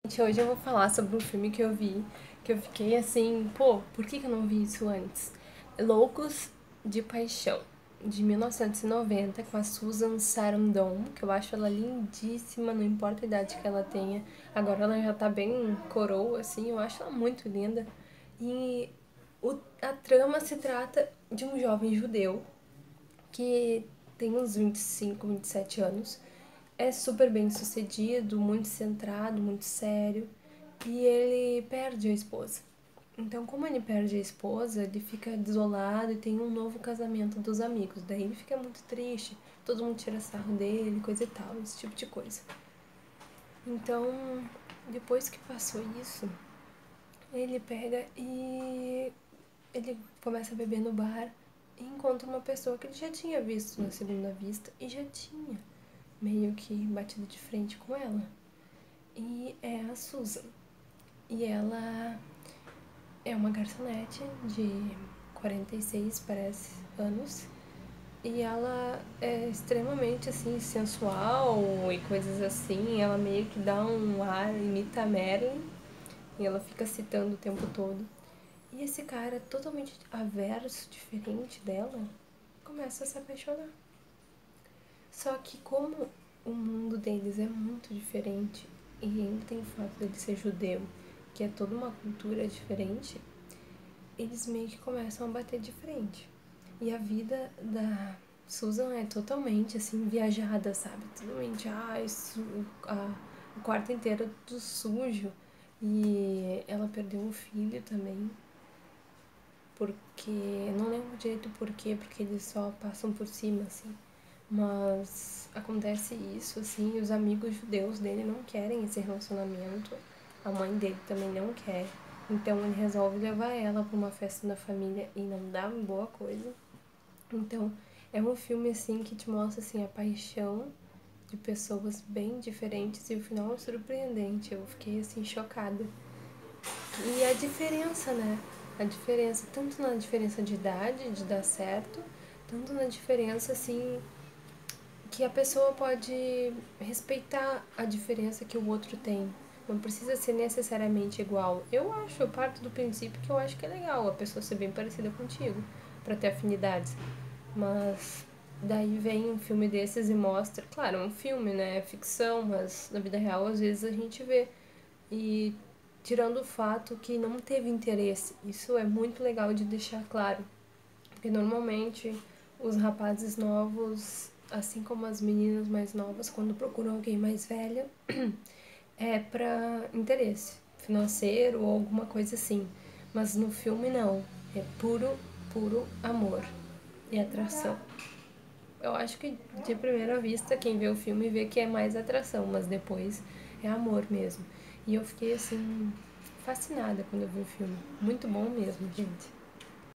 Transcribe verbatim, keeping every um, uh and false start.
Gente, hoje eu vou falar sobre um filme que eu vi, que eu fiquei assim, pô, por que que eu não vi isso antes? Loucos de Paixão, de mil novecentos e noventa, com a Susan Sarandon, que eu acho ela lindíssima, não importa a idade que ela tenha. Agora ela já tá bem coroa, assim, eu acho ela muito linda. E o, a trama se trata de um jovem judeu que tem uns vinte e cinco, vinte e sete anos, é super bem sucedido, muito centrado, muito sério, e ele perde a esposa. Então, como ele perde a esposa, ele fica desolado e tem um novo casamento dos amigos. Daí ele fica muito triste, todo mundo tira sarro dele, coisa e tal, esse tipo de coisa. Então, depois que passou isso, ele pega e ele começa a beber no bar e encontra uma pessoa que ele já tinha visto na segunda vista e já tinha meio que batido de frente com ela. E é a Susan. E ela é uma garçonete de quarenta e seis, parece, anos. E ela é extremamente, assim, sensual e coisas assim. Ela meio que dá um ar, imita a Marilyn. E ela fica citando o tempo todo. E esse cara, totalmente averso, diferente dela, começa a se apaixonar. Só que como o mundo deles é muito diferente e ainda tem o fato dele ser judeu, que é toda uma cultura diferente, eles meio que começam a bater de frente. E a vida da Susan é totalmente assim viajada, sabe? Totalmente, ah, isso, a, o quarto inteiro é tudo sujo. E ela perdeu um filho também, porque eu não lembro direito por quê, porque eles só passam por cima, assim. Mas acontece isso, assim, e os amigos judeus dele não querem esse relacionamento. A mãe dele também não quer. Então ele resolve levar ela para uma festa da família e não dá boa coisa. Então é um filme assim que te mostra assim a paixão de pessoas bem diferentes e o final é surpreendente. Eu fiquei assim chocada. E a diferença, né? A diferença, tanto na diferença de idade, de dar certo, tanto na diferença assim que a pessoa pode respeitar a diferença que o outro tem. Não precisa ser necessariamente igual. Eu acho, eu parto do princípio que eu acho que é legal a pessoa ser bem parecida contigo, para ter afinidades. Mas daí vem um filme desses e mostra, claro, é um filme, né? É ficção, mas na vida real às vezes a gente vê. E tirando o fato que não teve interesse, isso é muito legal de deixar claro. Porque normalmente os rapazes novos, assim como as meninas mais novas, quando procuram alguém mais velha, é pra interesse financeiro ou alguma coisa assim. Mas no filme não. É puro, puro amor e atração. Eu acho que de primeira vista quem vê o filme vê que é mais atração, mas depois é amor mesmo. E eu fiquei assim fascinada quando eu vi o filme. Muito bom mesmo, gente.